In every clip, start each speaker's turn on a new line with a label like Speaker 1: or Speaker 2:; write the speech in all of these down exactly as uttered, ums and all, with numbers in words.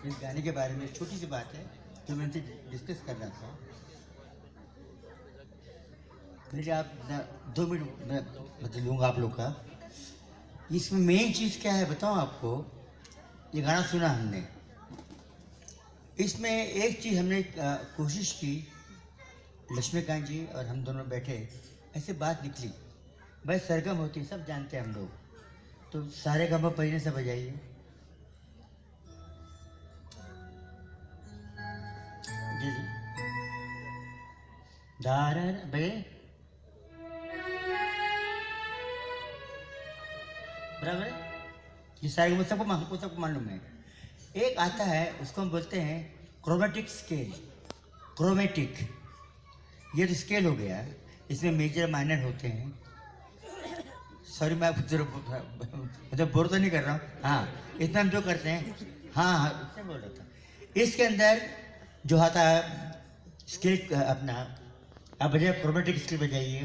Speaker 1: इस गाने के बारे में छोटी सी बात है जो मैं उनसे डिस्कस कर रहा था। मेरे आप दो मिनट मैं बता लूँगा आप लोग का। इसमें मेन चीज़ क्या है बताऊँ आपको। ये गाना सुना हमने, इसमें एक चीज़ हमने कोशिश की, लक्ष्मीकांत जी और हम दोनों बैठे, ऐसे बात निकली भाई सरगम होती सब जानते हैं हम लोग, तो सारे गमा पहिने से बजाइए। जी जी दारा बजे बराबर, ये सारे गमा सबको हमको सबको मालूम है। एक आता है उसको हम बोलते हैं क्रोमेटिक स्केल। क्रोमेटिक ये तो स्केल हो गया, इसमें मेजर माइनर होते हैं। सॉरी मैं आपको मतलब बोर तो नहीं कर रहा हूँ। हाँ इतना हम जो करते हैं, हाँ हाँ इससे बोल रहा था। इसके अंदर जो आता है स्केल अपना, आप बजाय क्रोमेटिक स्केल बजाइए।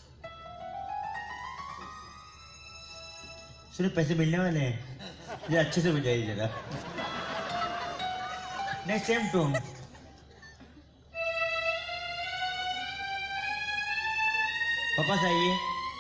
Speaker 1: सुनो पैसे मिलने वाले हैं, ये अच्छे से बजाइए जरा। नहीं सेम टोन, वापस आइए।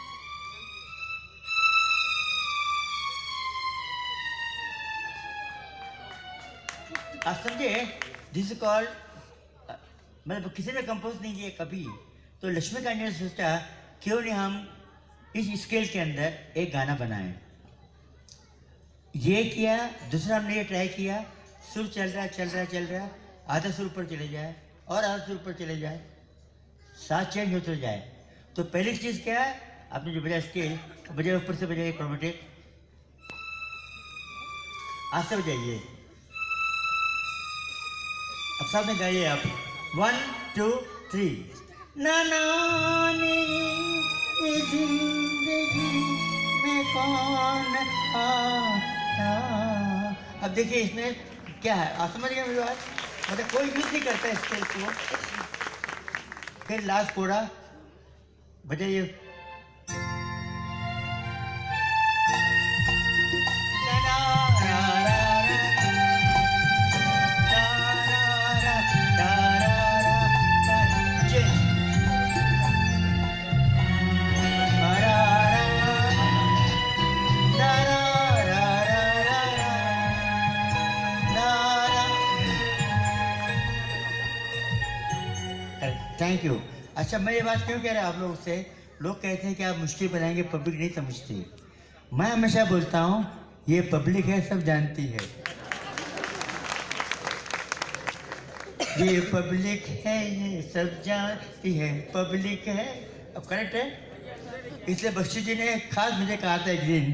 Speaker 1: आप समझे, दिस कॉल्ड, मतलब किसी ने कंपोज नहीं किया कभी, तो लक्ष्मीकांत ने सोचा क्यों नहीं हम इस स्केल के अंदर एक गाना बनाएं। ये किया, दूसरा हमने ये ट्राई किया, सुर चल रहा है चल रहा है चल रहा है, आधा सुर ऊपर चले जाए और आधा सुर ऊपर चले जाए, साथ चेंज होते जाए। तो पहली चीज़ क्या है, आपने जो बजाया स्केल, बजाय ऊपर से बजाइए क्रोमेटिक, आज से बजाइए। अब साथ में गाइए आप, वन टू थ्री। ना ना जिंदगी में कौन आता। अब देखिए इसमें क्या है, आप समझ गए मेरी बात, मतलब कोई यूज नहीं करता स्केल को। फिर लास्ट कोड़ा बजाइए, थैंक यू। अच्छा मैं ये बात क्यों कह रहा हूँ आप लोग से, लोग कहते हैं कि आप मुश्किल बनाएंगे, पब्लिक नहीं समझती। मैं हमेशा बोलता हूँ ये पब्लिक है, सब जानती है। ये पब्लिक है, ये सब जानती है, पब्लिक है। अब करेक्ट है, इसलिए बख्शी जी ने खास मुझे कहा था एक दिन,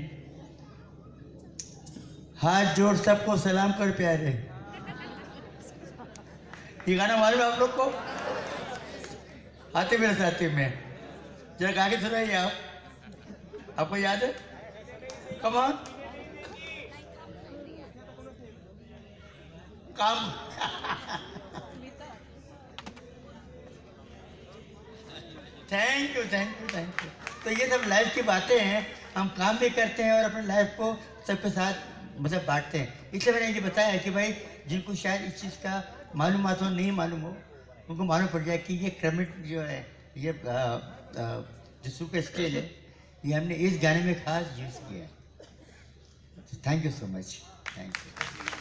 Speaker 1: हाथ जोड़ सबको सलाम कर प्यारे। ये गाना मालूम है आप लोग को? आते मेरे साथी में जरा गा के सुनाइए आप, आपको याद है? कम ऑन, काम thank you thank you thank you. तो ये सब लाइफ की बातें हैं, हम काम भी करते हैं और अपने लाइफ को सबके साथ मतलब बांटते हैं। इसलिए मैंने ये बताया कि भाई जिनको शायद इस चीज़ का मालूमात हो, नहीं मालूम हो, उनको मालूम पड़ जाए कि ये क्रमिट जो है, ये जिसू का स्केल है, ये हमने इस गाने में खास यूज़ किया है। Thank you so much, thank you.